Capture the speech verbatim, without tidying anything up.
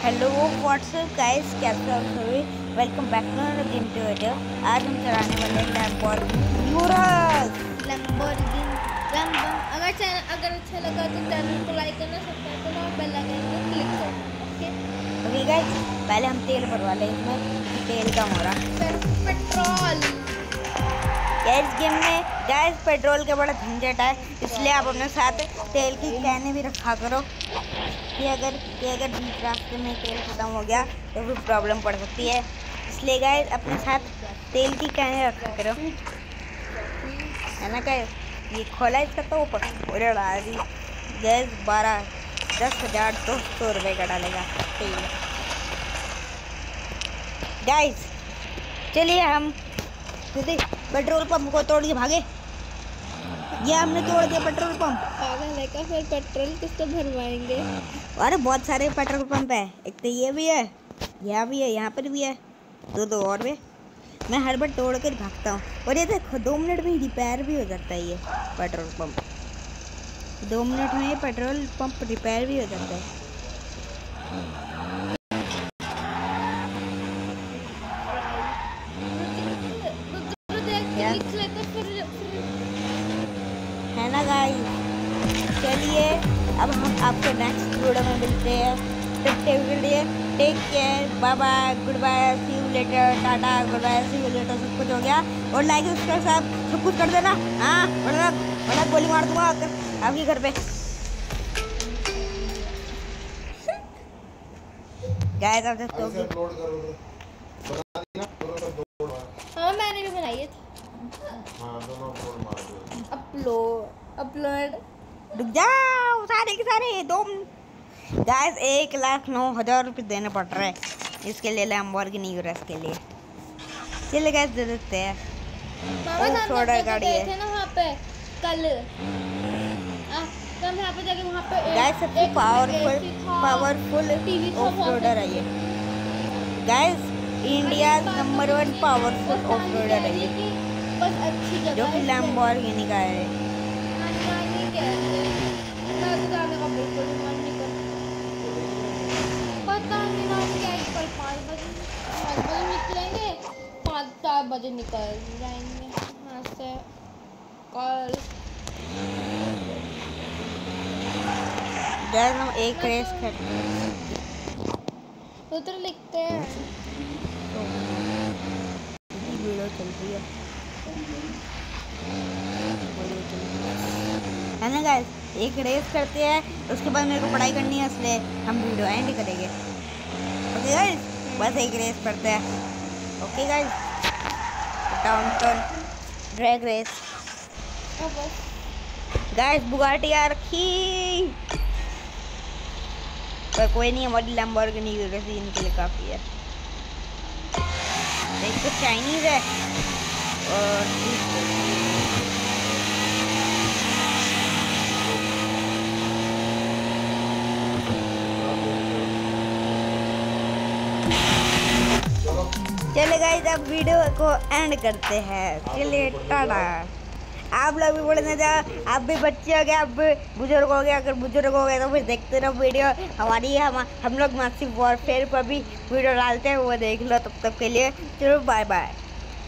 Hello what's up guys, कैसे हो सभी। Welcome back to another game to video. आज हम चलाने वाले हैं लैम्बोर्गिनी यूरस। लैम्बोर्गिनी लैम्बो अगर चैनल अगर अच्छा लगा तो चैनल को लाइक करना, सब्सक्राइब करना और बेल आइकन को क्लिक करना। ओके ओके गाइस, पहले हम तेल भरवा लें इसमें। तेल कम हो रहा। पेट्रोल इस गेम में गाइस पेट्रोल का बड़ा झंझट है, इसलिए आप अपने साथ तेल की कैनें भी रखा करो कि अगर कि अगर बीच रास्ते में तेल खत्म हो गया तो फिर प्रॉब्लम पड़ सकती है। इसलिए गाइस अपने साथ तेल की कैनें रखा करो, है ना गाइस। ये खोला इसका तो ऊपर उड़ा दी गैस। बारह दस हज़ार दो सौ रुपये का डालेगा तेल गाइस। चलिए हम पेट्रोल पंप को तोड़ के भागे। ये हमने तोड़ दिया पेट्रोल पंप। पागल है का? फिर पेट्रोल किसको भरवाएंगे? अरे बहुत सारे पेट्रोल पंप है। एक तो ये भी है, यहाँ भी है, यहाँ पर भी है, दो दो और भी। मैं हर बार तोड़ कर भागता हूँ। और ये देखो दो मिनट में रिपेयर भी हो जाता है। ये पेट्रोल पंप दो मिनट में पेट्रोल पंप रिपेयर भी हो जाता है। है ना गाइस। चलिए अब हम आपको नेक्स्ट वीडियो में मिलते हैं। तब तक के लिए take care, bye bye, good bye, see you later, tata, good bye, see you later. सब कुछ हो गया और लाइक सब्सक्राइब सब सब कुछ कर देना। हाँ वरना वरना गोली मार दूंगा आपके घर पे। गाइस आप देखो हाँ मैंने भी बनाई है। अपलोड अपलोड रुक जाओ सारे के सारे दो। गाइस एक लाख नौ हजार रुपये देने पड़ रहे हैं इसके लिए, लैम्बोर्गिनी यूरस के लिए। चलिए गाइस दे देते हैं। मामा गाड़ी है ना वहाँ पे कल कल यहाँ पे जाके वहाँ पे गाइस सबसे पावरफुल पावरफुल ऑफ रोडर है ये। Guys India number one powerful off roader है ये, बस अच्छी जगह जो कि लैम्बोर्गिनी का है। पता नहीं ना क्या कल पाँच बजे पाँच बजे निकलेंगे, पाँच चार बजे निकल जाएंगे यहाँ से कल। गाइस हम एक रेस करते हैं तो तो लिखते हैं। वीडियो चल रही है है ना गाइस। एक रेस करते हैं, उसके बाद मेरे को पढ़ाई करनी है, इसलिए हम वीडियो एंड करेंगे। ओके गाइस, बस एक रेस करते हैं। Okay guys, downtown drag race. Guys Bugatti आ रखी, पर कोई नहीं, हमारी लैम्बोर्गिनी यूरस इनके लिए काफ़ी है। एक तो चाइनीज़ है और चले गाइस अब वीडियो को एंड करते हैं। चलिए टाटा। आप लोग भी बोले ना, आप भी बच्चे हो गए, आप भी बुजुर्ग हो गए। अगर बुजुर्ग हो गए तो फिर देखते रहो वीडियो हमारी। हम हम लोग मासिव वॉरफेयर पर भी वीडियो डालते हैं, वो देख लो। तब तक के लिए चलो बाय बाय।